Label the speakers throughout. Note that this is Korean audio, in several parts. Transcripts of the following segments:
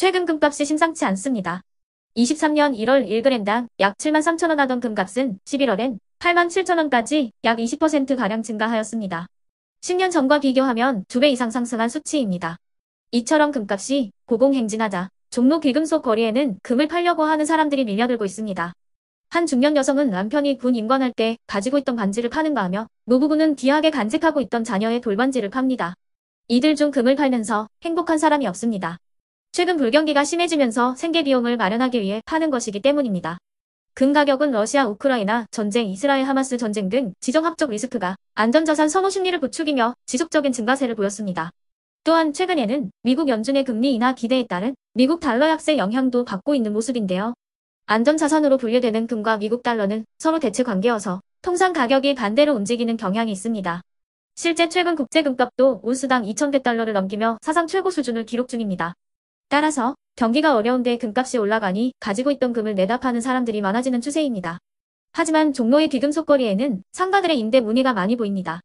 Speaker 1: 최근 금값이 심상치 않습니다. 23년 1월 1g당 약 73,000원 하던 금값은 11월엔 87,000원까지 약 20%가량 증가하였습니다. 10년 전과 비교하면 2배 이상 상승한 수치입니다. 이처럼 금값이 고공행진하자 종로 귀금속 거리에는 금을 팔려고 하는 사람들이 밀려들고 있습니다. 한 중년 여성은 남편이 군 임관할 때 가지고 있던 반지를 파는가 하며 노부부는 귀하게 간직하고 있던 자녀의 돌반지를 팝니다. 이들 중 금을 팔면서 행복한 사람이 없습니다. 최근 불경기가 심해지면서 생계비용을 마련하기 위해 파는 것이기 때문입니다. 금 가격은 러시아 우크라이나 전쟁, 이스라엘 하마스 전쟁 등 지정학적 리스크가 안전자산 선호 심리를 부추기며 지속적인 증가세를 보였습니다. 또한 최근에는 미국 연준의 금리 인하 기대에 따른 미국 달러 약세 영향도 받고 있는 모습인데요. 안전자산으로 분류되는 금과 미국 달러는 서로 대체 관계여서 통상 가격이 반대로 움직이는 경향이 있습니다. 실제 최근 국제금값도 온스당 2,100달러를 넘기며 사상 최고 수준을 기록 중입니다. 따라서 경기가 어려운데 금값이 올라가니 가지고 있던 금을 내다 파는 사람들이 많아지는 추세입니다. 하지만 종로의 귀금속 거리에는 상가들의 임대 문의가 많이 보입니다.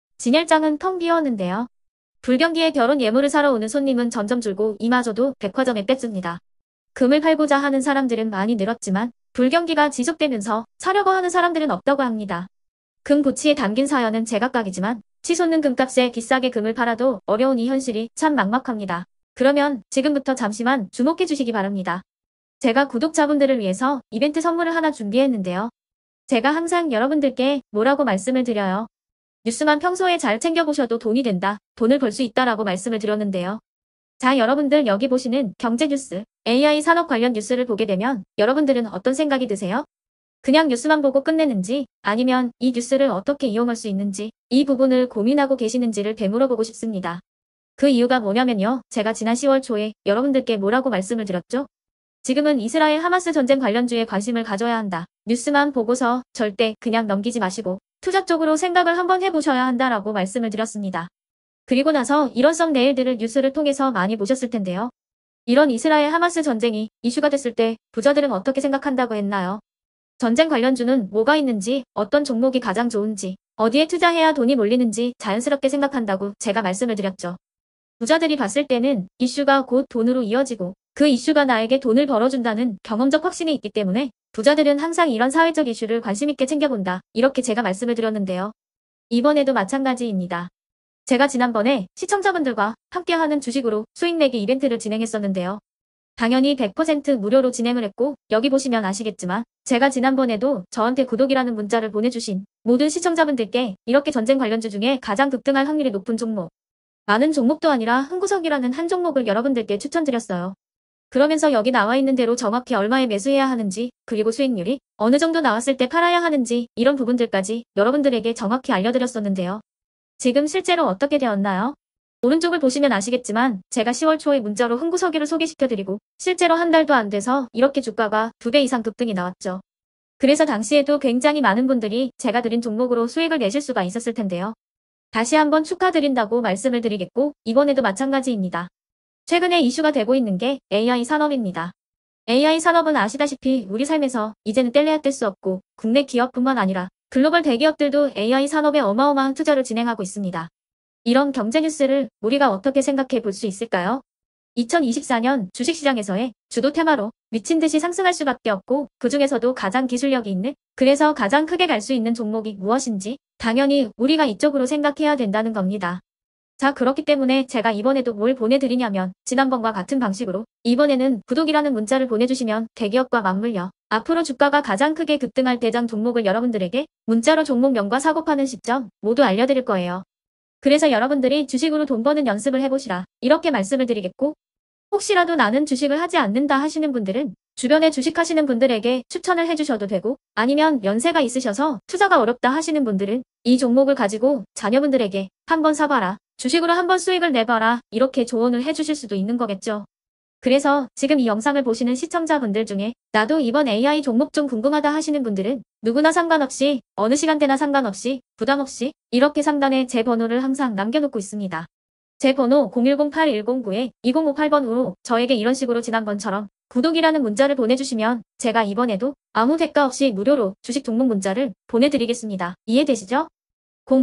Speaker 1: 진열장은 텅 비었는데요. 불경기에 결혼 예물을 사러 오는 손님은 점점 줄고 이마저도 백화점에 뺏습니다. 금을 팔고자 하는 사람들은 많이 늘었지만 불경기가 지속되면서 사려고 하는 사람들은 없다고 합니다. 금 고치에 담긴 사연은 제각각이지만 치솟는 금값에 비싸게 금을 팔아도 어려운 이 현실이 참 막막합니다. 그러면 지금부터 잠시만 주목해 주시기 바랍니다. 제가 구독자분들을 위해서 이벤트 선물을 하나 준비했는데요. 제가 항상 여러분들께 뭐라고 말씀을 드려요. 뉴스만 평소에 잘 챙겨보셔도 돈이 된다, 돈을 벌 수 있다라고 말씀을 드렸는데요. 자, 여러분들 여기 보시는 경제 뉴스, AI 산업 관련 뉴스를 보게 되면 여러분들은 어떤 생각이 드세요? 그냥 뉴스만 보고 끝내는지 아니면 이 뉴스를 어떻게 이용할 수 있는지 이 부분을 고민하고 계시는지를 되물어보고 싶습니다. 그 이유가 뭐냐면요. 제가 지난 10월 초에 여러분들께 뭐라고 말씀을 드렸죠? 지금은 이스라엘 하마스 전쟁 관련주에 관심을 가져야 한다. 뉴스만 보고서 절대 그냥 넘기지 마시고 투자 쪽으로 생각을 한번 해보셔야 한다라고 말씀을 드렸습니다. 그리고 나서 이런 썩 내일들을 뉴스를 통해서 많이 보셨을 텐데요. 이런 이스라엘 하마스 전쟁이 이슈가 됐을 때 부자들은 어떻게 생각한다고 했나요? 전쟁 관련주는 뭐가 있는지, 어떤 종목이 가장 좋은지, 어디에 투자해야 돈이 몰리는지 자연스럽게 생각한다고 제가 말씀을 드렸죠. 부자들이 봤을 때는 이슈가 곧 돈으로 이어지고 그 이슈가 나에게 돈을 벌어준다는 경험적 확신이 있기 때문에 부자들은 항상 이런 사회적 이슈를 관심있게 챙겨본다. 이렇게 제가 말씀을 드렸는데요. 이번에도 마찬가지입니다. 제가 지난번에 시청자분들과 함께하는 주식으로 수익 내기 이벤트를 진행했었는데요. 당연히 100% 무료로 진행을 했고 여기 보시면 아시겠지만 제가 지난번에도 저한테 구독이라는 문자를 보내주신 모든 시청자분들께 이렇게 전쟁 관련주 중에 가장 급등할 확률이 높은 종목, 많은 종목도 아니라 흥구석이라는 한 종목을 여러분들께 추천드렸어요. 그러면서 여기 나와 있는 대로 정확히 얼마에 매수해야 하는지, 그리고 수익률이 어느 정도 나왔을 때 팔아야 하는지 이런 부분들까지 여러분들에게 정확히 알려드렸었는데요. 지금 실제로 어떻게 되었나요? 오른쪽을 보시면 아시겠지만 제가 10월 초에 문자로 흥구석이를 소개시켜드리고 실제로 한 달도 안 돼서 이렇게 주가가 2배 이상 급등이 나왔죠. 그래서 당시에도 굉장히 많은 분들이 제가 드린 종목으로 수익을 내실 수가 있었을 텐데요. 다시 한번 축하드린다고 말씀을 드리겠고 이번에도 마찬가지입니다. 최근에 이슈가 되고 있는 게 AI 산업입니다. AI 산업은 아시다시피 우리 삶에서 이제는 뗄래야 뗄 수 없고 국내 기업뿐만 아니라 글로벌 대기업들도 AI 산업에 어마어마한 투자를 진행하고 있습니다. 이런 경제 뉴스를 우리가 어떻게 생각해 볼 수 있을까요? 2024년 주식시장에서의 주도 테마로 미친 듯이 상승할 수밖에 없고 그 중에서도 가장 기술력이 있는, 그래서 가장 크게 갈 수 있는 종목이 무엇인지 당연히 우리가 이쪽으로 생각해야 된다는 겁니다. 자, 그렇기 때문에 제가 이번에도 뭘 보내드리냐면 지난번과 같은 방식으로 이번에는 구독이라는 문자를 보내주시면 대기업과 맞물려 앞으로 주가가 가장 크게 급등할 대장 종목을 여러분들에게 문자로 종목명과 사고 파는 시점 모두 알려드릴 거예요. 그래서 여러분들이 주식으로 돈 버는 연습을 해보시라 이렇게 말씀을 드리겠고, 혹시라도 나는 주식을 하지 않는다 하시는 분들은 주변에 주식하시는 분들에게 추천을 해주셔도 되고, 아니면 연세가 있으셔서 투자가 어렵다 하시는 분들은 이 종목을 가지고 자녀분들에게 한번 사봐라, 주식으로 한번 수익을 내봐라 이렇게 조언을 해주실 수도 있는 거겠죠. 그래서 지금 이 영상을 보시는 시청자분들 중에 나도 이번 AI 종목 좀 궁금하다 하시는 분들은 누구나 상관없이 어느 시간대나 상관없이 부담없이 이렇게 상단에 제 번호를 항상 남겨놓고 있습니다. 제 번호 010-8109-2058번으로 저에게 이런 식으로 지난번처럼 구독이라는 문자를 보내주시면 제가 이번에도 아무 대가 없이 무료로 주식 종목 문자를 보내드리겠습니다. 이해되시죠?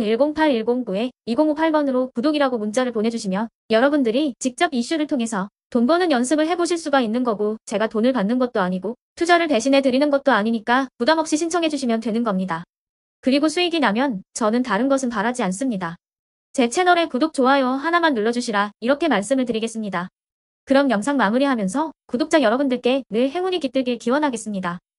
Speaker 1: 010-8109-2058번으로 구독이라고 문자를 보내주시면 여러분들이 직접 이슈를 통해서 돈 버는 연습을 해보실 수가 있는 거고 제가 돈을 받는 것도 아니고 투자를 대신해 드리는 것도 아니니까 부담 없이 신청해 주시면 되는 겁니다. 그리고 수익이 나면 저는 다른 것은 바라지 않습니다. 제 채널에 구독, 좋아요 하나만 눌러주시라 이렇게 말씀을 드리겠습니다. 그럼 영상 마무리하면서 구독자 여러분들께 늘 행운이 깃들길 기원하겠습니다.